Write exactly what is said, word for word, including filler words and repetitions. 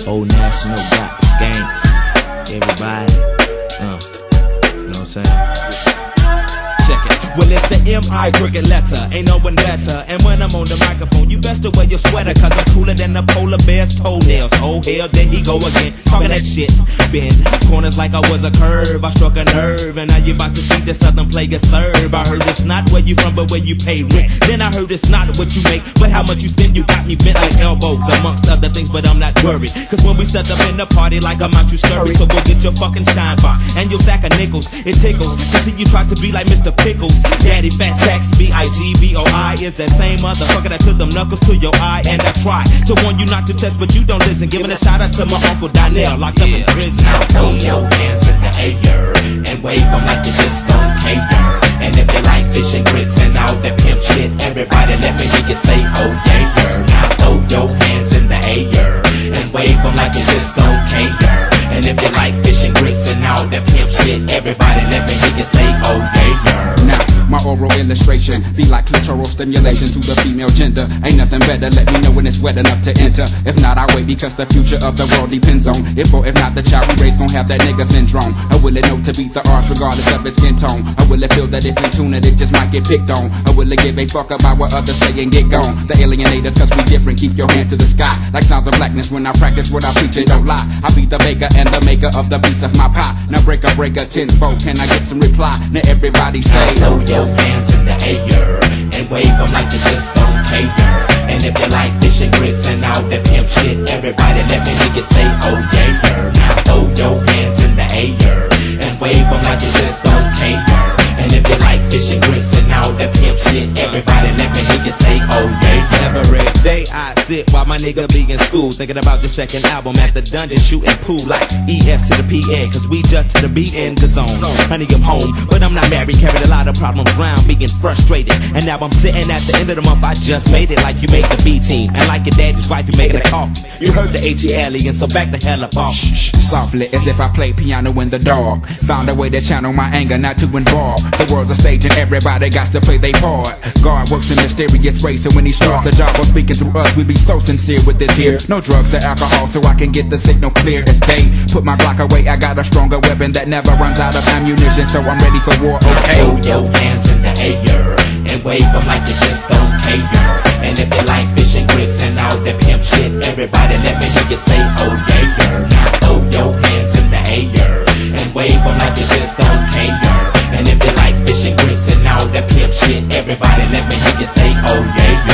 Old National got the skanks. Everybody, uh, you know what I'm saying? Check it. Well, it's the M I cricket letter, ain't no one better. And when I'm on the microphone, you best to wear your sweater, cause I'm cooler than the polar bear's toenails. Oh hell, there he go again, talking that shit. Bend corners like I was a curve, I struck a nerve, and now you about to see the southern player serve. I heard it's not where you from, but where you pay rent. Then I heard it's not what you make, but how much you spend. You got me bent like elbows, amongst other things, but I'm not worried, cause when we set up in the party like I'm out, you scurry. So go get your fucking shine box and your sack of nickels. It tickles to see you try to be like Mister Pickles. Daddy Fat Sacks, B I G B O I is that same motherfucker that took them knuckles to your eye. And I try to warn you not to test, but you don't listen. Giving a shout out to my Uncle Donnell, locked yeah. up in prison. Now throw your hands in the air and wave them like you just don't care. And if you like fish and grits and all that pimp shit, everybody let me hear you say oh yeah. Now throw your hands in the air and wave them like you just don't care. And if you like fish and grits and all that pimp shit, everybody let me hear you say oh yeah. Now my oral illustration be like clitoral stimulation to the female gender. Ain't nothing better, let me know when it's wet enough to enter. If not, I wait because the future of the world depends on if or if not the child we raise gon' have that nigga syndrome. Or will it know to beat the odds regardless of its skin tone? Or will it feel that if in tune it, it just might get picked on? Or will it give a fuck about what others say and get gone? The alienators, cause we different, keep your hand to the sky. Like sounds of blackness when I practice what I preach and don't lie. I be the baker and the maker of the piece of my pie. Now break a breaker tenfold, can I get some reply? Now everybody say throw your hands in the air and wave them like you just don't care. And if you like fish and grits and all that pimp shit, everybody let me hear you say oh yeah. Now throw your hands in the air and wave them like you just don't care. And if you like fish and grits and all that pimp shit, everybody let me hear you say oh yeah. Every day I sit while my nigga be in school, thinking about the second album at the dungeon, shooting pool like E S to the P N, cause we just to the B N the zone. Honey, I'm home, but I'm not married, carried a lot of problems round, being frustrated. And now I'm sitting at the end of the month, I just made it like you made the B team. And like your daddy's wife, you making a coffee. You heard the H E alien, so back the hell up off. Shh, softly, as if I played piano in the dark. Found a way to channel my anger, not to involve. The world's a stage and everybody got to play their part. God works in mysterious ways, so when he starts the job of speaking through us, we be so sincere with this here. No drugs or alcohol, so I can get the signal clear as day. Put my Glock away, I got a stronger weapon that never runs out of ammunition, so I'm ready for war, okay? Throw your hands in the air and wave them like you just don't care. And if you like fish and grits and all that pimp shit, everybody let me hear you say oh yeah. Now throw your hands in the air and wave them like you just don't care. And if you like fish and grits and all that pimp shit, everybody let me hear you say oh yeah.